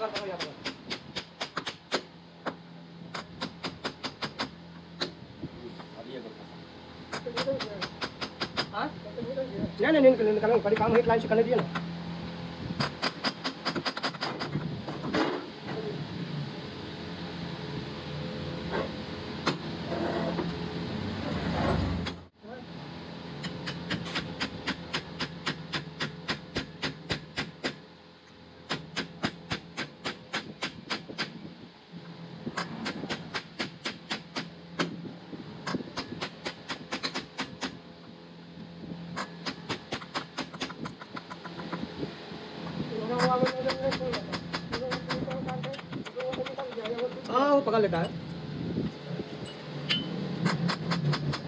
नहीं नहीं निकल बड़ी काम है, लाइन से करने दिए ना। हाँ वो पकड़ लेता है।